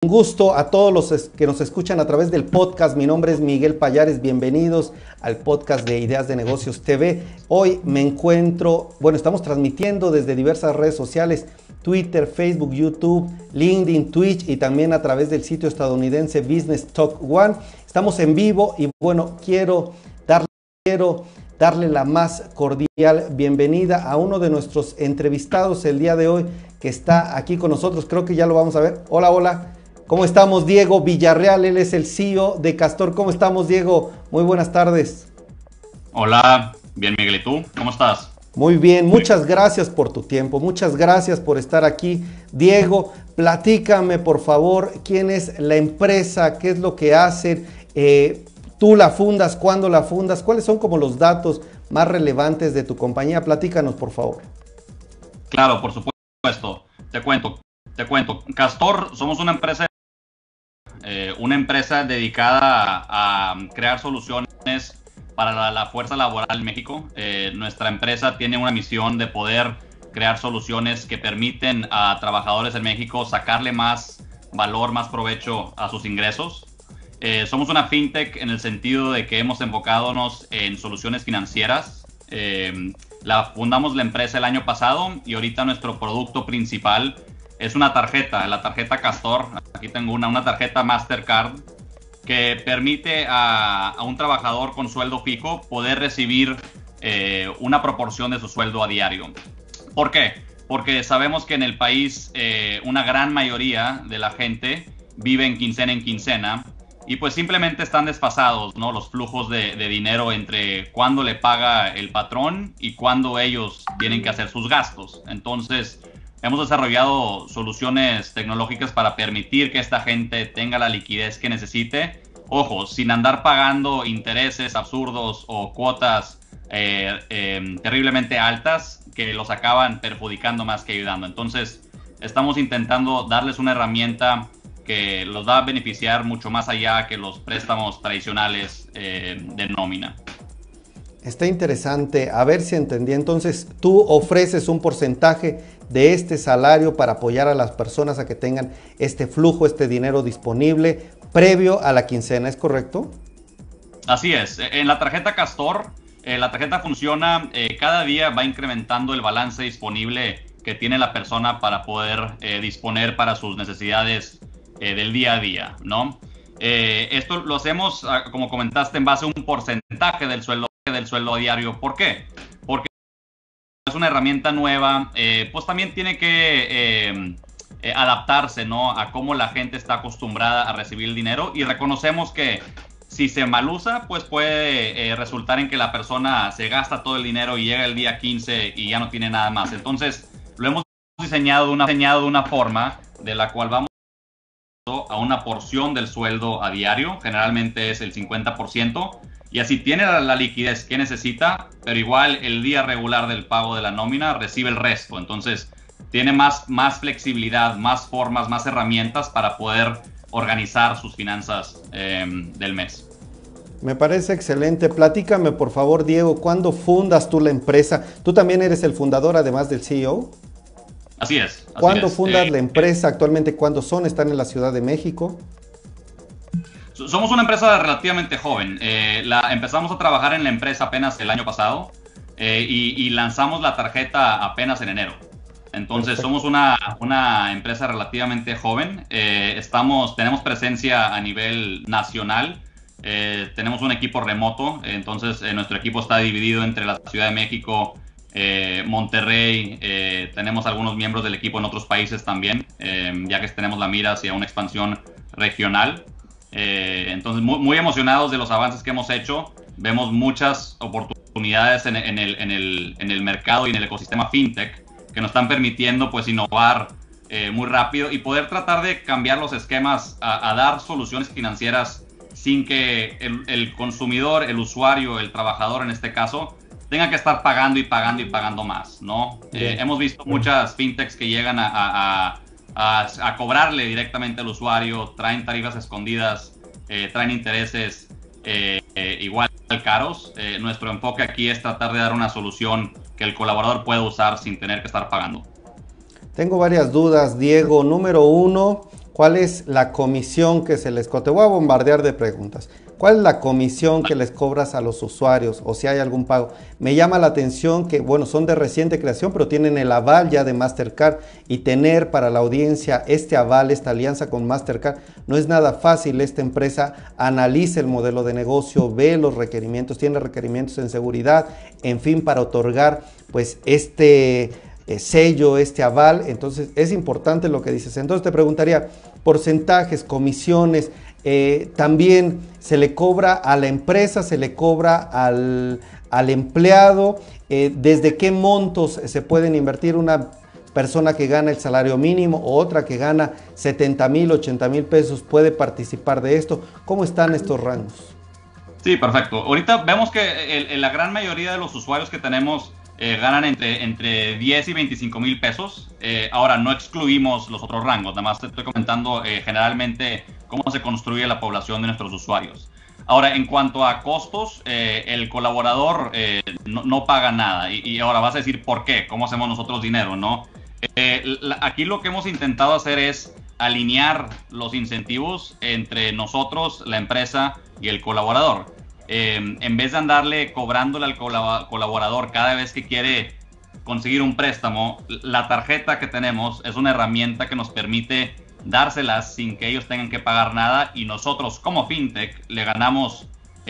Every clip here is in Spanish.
Un gusto a todos los que nos escuchan a través del podcast. Mi nombre es Miguel Payares. Bienvenidos al podcast de Ideas de Negocios TV. Hoy me encuentro, estamos transmitiendo desde diversas redes sociales, Twitter, Facebook, YouTube, LinkedIn, Twitch y también a través del sitio estadounidense Business Talk One. Estamos en vivo y quiero darle la más cordial bienvenida a uno de nuestros entrevistados el día de hoy que está aquí con nosotros. Creo que ya lo vamos a ver. Hola, hola. ¿Cómo estamos? Diego Villarreal, él es el CEO de Castor. ¿Cómo estamos, Diego? Muy buenas tardes. Hola, bien, Miguel, ¿y tú? ¿Cómo estás? Muy bien, muchas gracias por tu tiempo, muchas gracias por estar aquí. Diego, platícame por favor, ¿quién es la empresa? ¿Qué es lo que hacen? ¿Tú la fundas? ¿Cuándo la fundas? ¿Cuáles son como los datos más relevantes de tu compañía? Platícanos, por favor. Claro, por supuesto. Te cuento. Castor, somos una empresa dedicada a crear soluciones para la fuerza laboral en México. Nuestra empresa tiene una misión de poder crear soluciones que permiten a trabajadores en México sacarle más valor, más provecho a sus ingresos. Somos una fintech en el sentido de que hemos enfocado en soluciones financieras. Fundamos la empresa el año pasado y ahorita nuestro producto principal es una tarjeta, la tarjeta Castor. Aquí tengo una tarjeta Mastercard que permite a un trabajador con sueldo fijo poder recibir una proporción de su sueldo a diario. ¿Por qué? Porque sabemos que en el país una gran mayoría de la gente vive en quincena y pues simplemente están desfasados, ¿no? Los flujos de dinero entre cuándo le paga el patrón y cuándo ellos tienen que hacer sus gastos. Entonces, hemos desarrollado soluciones tecnológicas para permitir que esta gente tenga la liquidez que necesite. Ojo, sin andar pagando intereses absurdos o cuotas terriblemente altas que los acaban perjudicando más que ayudando. Entonces, estamos intentando darles una herramienta que los va a beneficiar mucho más allá que los préstamos tradicionales de nómina. Está interesante, a ver si entendí. Entonces, tú ofreces un porcentaje de este salario para apoyar a las personas a que tengan este flujo, este dinero disponible previo a la quincena, ¿es correcto? Así es. En la tarjeta Castor, la tarjeta funciona, cada día va incrementando el balance disponible que tiene la persona para poder disponer para sus necesidades del día a día, ¿no? Esto lo hacemos, como comentaste, en base a un porcentaje del sueldo diario. ¿Por qué? Porque es una herramienta nueva, pues también tiene que adaptarse, ¿no? A cómo la gente está acostumbrada a recibir el dinero, y reconocemos que si se malusa, pues puede resultar en que la persona se gasta todo el dinero y llega el día 15 y ya no tiene nada más. Entonces, lo hemos diseñado de una forma de la cual vamos a una porción del sueldo a diario, generalmente es el 50%, y así tiene la liquidez que necesita, pero igual el día regular del pago de la nómina recibe el resto. Entonces tiene más flexibilidad, más formas, más herramientas para poder organizar sus finanzas del mes. Me parece excelente. Platícame por favor, Diego, ¿cuándo fundas tú la empresa? ¿Tú también eres el fundador además del CEO? Así es. ¿Cuándo fundas la empresa? Actualmente, ¿cuándo son? ¿Están en la Ciudad de México? Somos una empresa relativamente joven. Empezamos a trabajar en la empresa apenas el año pasado y lanzamos la tarjeta apenas en enero. Entonces, perfecto. Somos una empresa relativamente joven. Tenemos presencia a nivel nacional. Tenemos un equipo remoto. Entonces, nuestro equipo está dividido entre la Ciudad de México, Monterrey. Tenemos algunos miembros del equipo en otros países también, ya que tenemos la mira hacia una expansión regional. Entonces, muy emocionados de los avances que hemos hecho. Vemos muchas oportunidades en el mercado y en el ecosistema fintech que nos están permitiendo pues innovar muy rápido y poder tratar de cambiar los esquemas a dar soluciones financieras sin que el consumidor, el usuario, el trabajador en este caso, tenga que estar pagando y pagando más, ¿no? Hemos visto muchas fintechs que llegan a cobrarle directamente al usuario, traen tarifas escondidas, traen intereses igual caros. Nuestro enfoque aquí es tratar de dar una solución que el colaborador pueda usar sin tener que estar pagando. Tengo varias dudas, Diego. Número uno, ¿Cuál es la comisión que se les cobra? Te voy a bombardear de preguntas. ¿Cuál es la comisión que les cobras a los usuarios o si hay algún pago? Me llama la atención que, bueno, son de reciente creación, pero tienen el aval ya de Mastercard y tener para la audiencia este aval, esta alianza con Mastercard, no es nada fácil. Esta empresa analiza el modelo de negocio, ve los requerimientos, tiene requerimientos en seguridad, en fin, para otorgar pues este sello, este aval. Entonces es importante lo que dices. Entonces te preguntaría, porcentajes, comisiones, también se le cobra a la empresa, se le cobra al empleado, desde qué montos se pueden invertir. Una persona que gana el salario mínimo o otra que gana 70,000, 80,000 pesos puede participar de esto. ¿Cómo están estos rangos? Sí, perfecto. Ahorita vemos que la gran mayoría de los usuarios que tenemos ganan entre 10 y 25,000 pesos. Ahora, no excluimos los otros rangos, nada más te estoy comentando generalmente cómo se construye la población de nuestros usuarios. Ahora, en cuanto a costos, el colaborador no paga nada. Y ahora vas a decir, ¿por qué? ¿Cómo hacemos nosotros dinero, no? Aquí lo que hemos intentado hacer es alinear los incentivos entre nosotros, la empresa y el colaborador. En vez de andarle cobrándole al colaborador cada vez que quiere conseguir un préstamo, la tarjeta que tenemos es una herramienta que nos permite dárselas sin que ellos tengan que pagar nada, y nosotros como fintech le ganamos.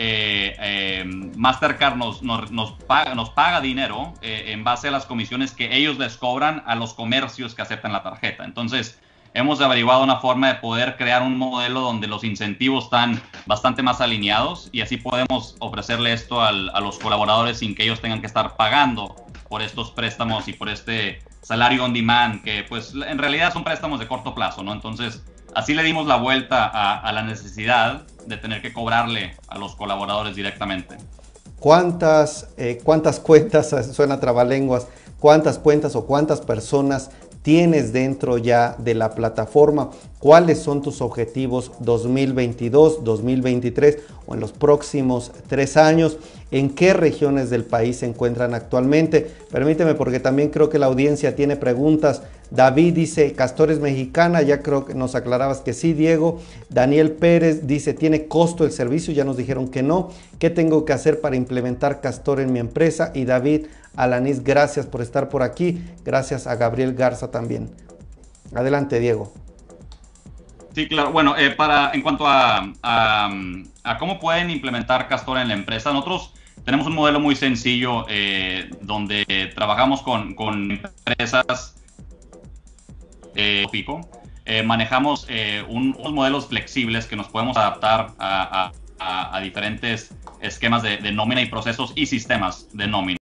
Mastercard nos paga dinero en base a las comisiones que ellos les cobran a los comercios que aceptan la tarjeta. Entonces hemos averiguado una forma de poder crear un modelo donde los incentivos están bastante más alineados, y así podemos ofrecerle esto a los colaboradores sin que ellos tengan que estar pagando por estos préstamos y por este salario on demand, que pues en realidad son préstamos de corto plazo, ¿no? Entonces así le dimos la vuelta a la necesidad de tener que cobrarle a los colaboradores directamente. ¿Cuántas cuentas, suena trabalenguas, cuántas cuentas o cuántas personas tienes dentro ya de la plataforma? ¿Cuáles son tus objetivos 2022, 2023 o en los próximos 3 años? ¿En qué regiones del país se encuentran actualmente? Permíteme, porque también creo que la audiencia tiene preguntas. David dice, Castor es mexicana, ya creo que nos aclarabas que sí, Diego. Daniel Pérez dice, ¿tiene costo el servicio? Ya nos dijeron que no. ¿Qué tengo que hacer para implementar Castor en mi empresa? Y David Alanis, gracias por estar por aquí. Gracias a Gabriel Garza también. Adelante, Diego. Sí, claro. Bueno, en cuanto a cómo pueden implementar Castor en la empresa, nosotros tenemos un modelo muy sencillo donde trabajamos con empresas FICO. Manejamos unos modelos flexibles que nos podemos adaptar a diferentes esquemas de nómina y procesos y sistemas de nómina.